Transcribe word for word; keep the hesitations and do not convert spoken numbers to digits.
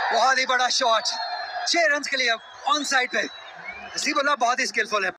बहुत ही बड़ा शॉट, छह रन के लिए ऑन साइड पे। हसीबुल्लाह बहुत ही स्किलफुल है।